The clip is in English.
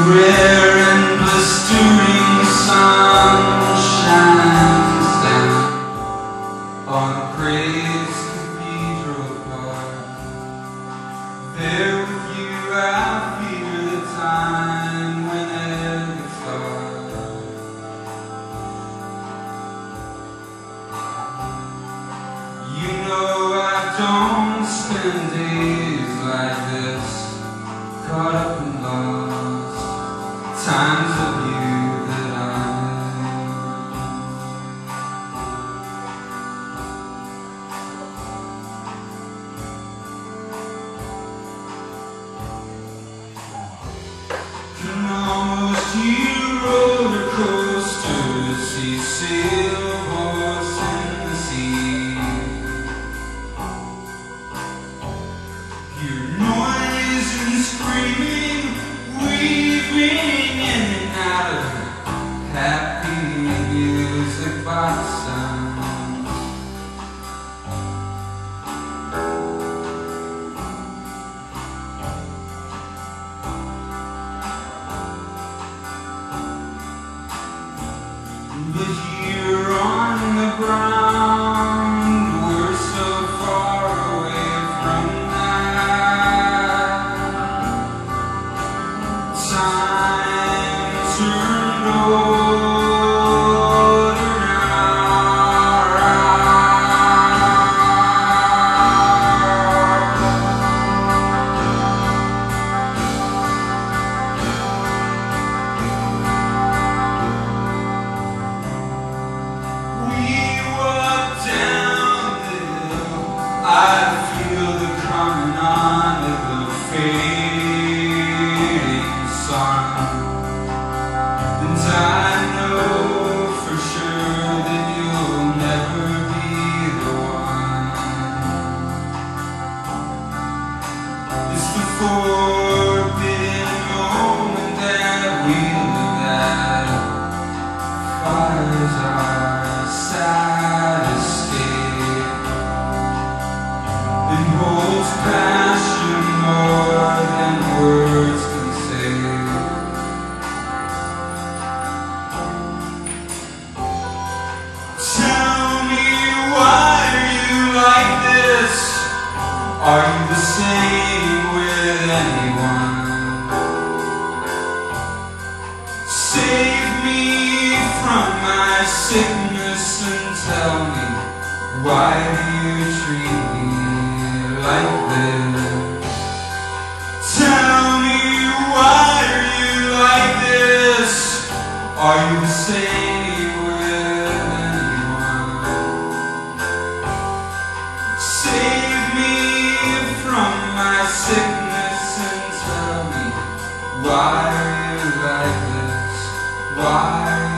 rare and blistering sun shines down on Praise Cathedral Park. There with you I fear the time when it gets dark. You know I don't spend days like this, caught up in lost times of you that I can almost hear roller coasters, see sailboats in the sea, hear noise and screaming, weaving in and out of happy music box sounds. But here on the ground, we're so far away from that. Time turned older I feel the coming on of the fading sun, and I know for sure that you'll never be the one. It's the forbidden moment that we live at. Fire's our sad escape, it holds passion more than words can say. Tell me, why are you like this? Are you the same with anyone? Save me from my sickness and tell me, why do you treat me like this? Tell me, why are you like this? Are you the same with anyone? Save me from my sickness and tell me, why are you like this? Why